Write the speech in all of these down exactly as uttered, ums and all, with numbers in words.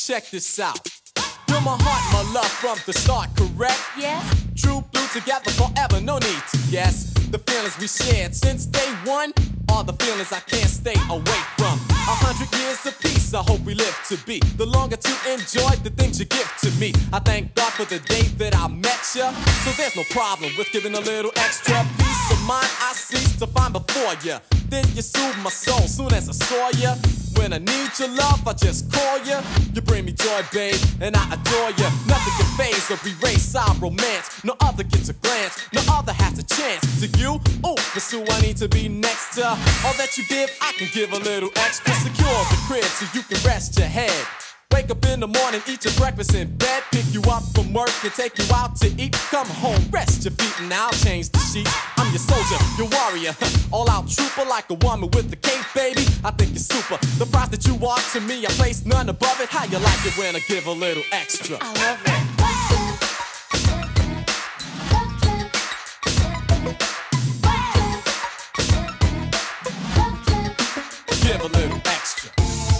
check this out. You're my heart, my love from the start, correct? Yes. True blue together forever, no need to guess. The feelings we shared since day one are the feelings I can't stay away from. A hundred years apiece, I hope we live to be the longer to enjoy the things you give to me. I thank God for the day that I met ya, so there's no problem with giving a little extra peace of mind I cease to find before ya. Then you soothe my soul soon as I saw ya. When I need your love, I just call ya. You bring me joy, babe, and I adore ya. Nothing can phase or erase our romance. No other gets a glance, no other has a chance. To you, ooh, that's who I need to be next to. All that you give, I can give a little extra. Secure the crib so you can rest your head. Wake up in the morning, eat your breakfast in bed, pick you up from work and take you out to eat. Come home, rest your feet and I'll change the sheets. I'm your soldier, your warrior, all out trooper like a woman with a cape, baby. I think you're super. The price that you are to me, I place none above it. How you like it when I give a little extra? I love it. Give a little extra.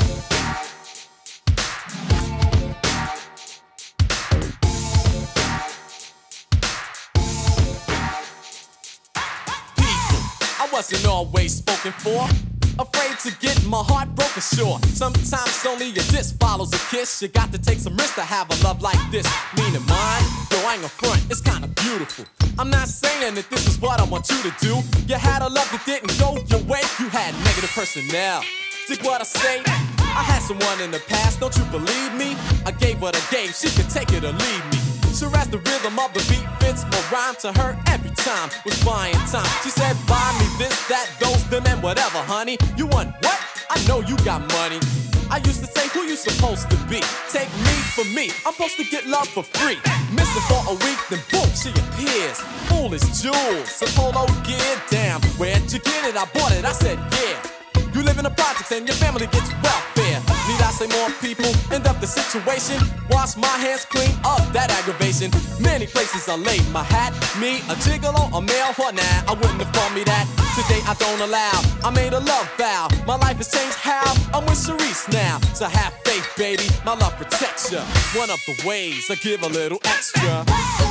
I wasn't always spoken for, afraid to get my heart broken, sure. Sometimes only a diss follows a kiss. You got to take some risks to have a love like this. Meaning mine, though I ain't a front, it's kinda beautiful. I'm not saying that this is what I want you to do. You had a love that didn't go your way. You had negative personnel. Dig what I say? I had someone in the past, don't you believe me? I gave what I gave, she could take it or leave me. Sure as the rhythm of the beat fits my rhyme to her every time was buying time. She said, buy me this, that, those, them, and whatever, honey. You want what? I know you got money. I used to say, who you supposed to be? Take me for me, I'm supposed to get love for free. Missing for a week, then boom, she appears. Foolish jewels, a polo gear, damn. Where'd you get it? I bought it, I said, yeah. You live in the projects and your family gets welfare. Need I say more people end up the situation? Wash my hands clean of that aggravation. Many places I laid my hat. Me, a gigolo, a male, what now? I wouldn't have called me that. Today I don't allow. I made a love vow. My life has changed how? I'm with Sharice now. So have faith, baby. My love protects ya. One of the ways I give a little extra.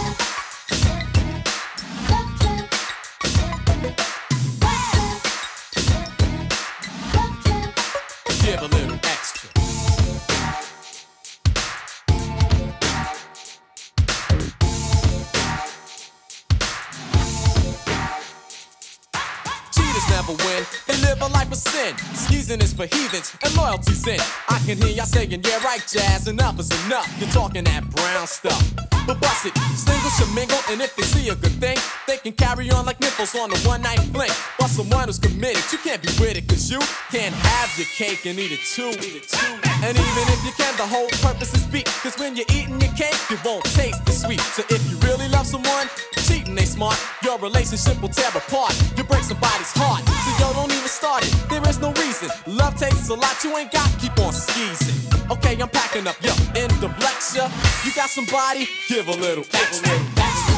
Give a little extra. Cheaters never win, they live a life of sin. Skeezing is for heathens and loyalty's in. I can hear y'all saying, yeah right, Jazz, enough is enough. You're talking that brown stuff. But bust it, singles should mingle, and if they see a good thing, they can carry on like nipples on a one-night fling. But someone who's committed, you can't be with it, cause you can't have your cake and eat it too. Eat it too. And even if you can, the whole purpose is beat, cause when you're eating your cake, you won't taste the sweet. So if you really love someone, cheating ain't smart. Your relationship will tear apart. You break somebody's heart, so yo, don't even start it. There is no reason. Love takes a lot, you ain't got, keep on skeezing. Okay, I'm packing up, yo, end of lecture. You got somebody, give a little extra.